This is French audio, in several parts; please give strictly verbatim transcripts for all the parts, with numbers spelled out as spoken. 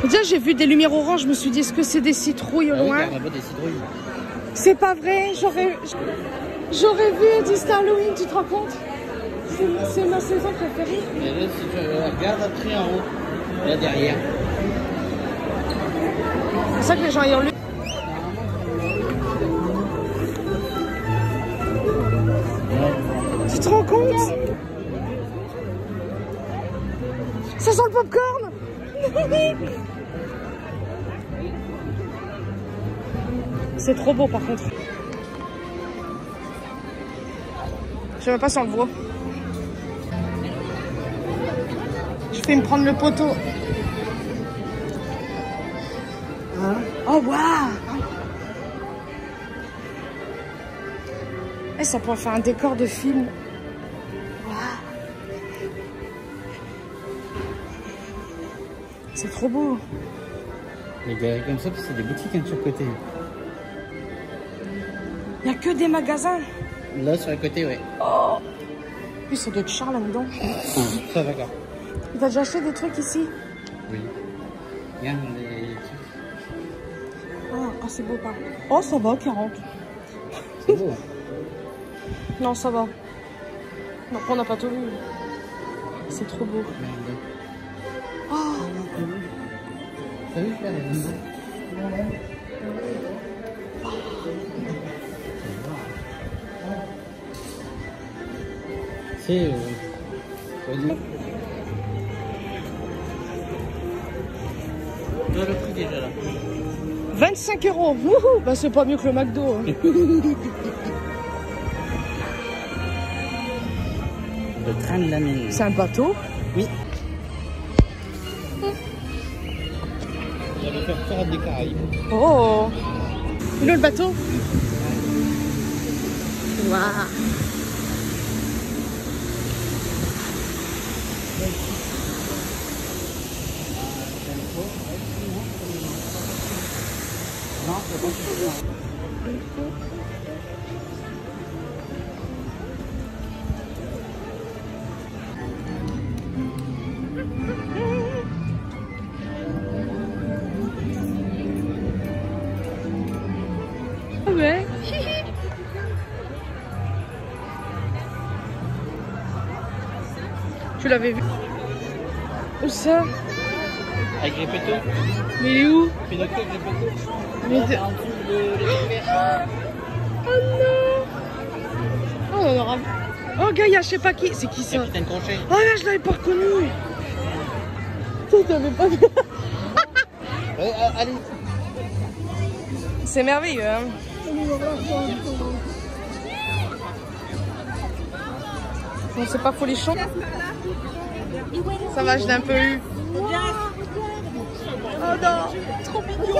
Déjà, j'ai vu des lumières oranges, je me suis dit, est-ce que c'est des citrouilles au Ah oui, loin? carrément des citrouilles. C'est pas vrai, j'aurais j'aurais vu Disney Halloween, tu te rends compte? C'est ma saison préférée. Et là, si tu regardes après en haut, là derrière. C'est ça que les gens y ont lu. Tu te rends compte? Ça sent le popcorn. C'est trop beau par contre. Je sais même pas si on le voit. Je vais me prendre le poteau. Hein? Oh waouh! Eh, ça pourrait faire un décor de film. Waouh! C'est trop beau. Les gars, comme ça, c'est des boutiques hein, sur le côté. Il n'y a que des magasins. Là, sur le côté, ouais. Oh! Puis ça doit être cher là-dedans. Ça, d'accord. Tu as déjà acheté des trucs ici? Oui. Regarde les trucs. Oh, oh c'est beau pas. Oh, ça va, quarante. C'est beau. Non, ça va. Non, on n'a pas tout vu. C'est trop beau. Oh! T'as vu faire les bambous? C'est... Euh, le prix déjà là. vingt-cinq euros. Wouhou, bah c'est pas mieux que le McDo. Hein. Le train de la mine. C'est un bateau? Oui. On va faire Pirates des Caraïbes. Oh! Il est où le bateau? Waouh! Non, c'est pas suffisant. Ouais. Tu l'avais vu? Où ça? Avec Gepetto. Mais il est où? Pinocchio avec Gepetto. Mais de... En dessous de l'équipage. Oh non! Oh, on aura... Oh, gars, il y a je sais pas qui. C'est qui ça? Capitaine Crochet. Oh là, je l'avais pas reconnu. Toi, t'avais pas vu. Ouais, allez. C'est merveilleux, hein? Bon, c'est pas folichon. Ça va, je l'ai un peu eu. Oh non! Trop mignon!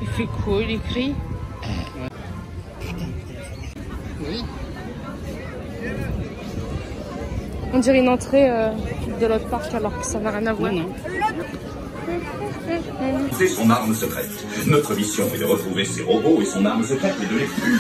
Il fait quoi, il écrit? Oui. On dirait une entrée euh, de l'autre parc alors que ça n'a rien à voir. Non, non. C'est son arme secrète. Notre mission est de retrouver ses robots et son arme secrète est de les tuer.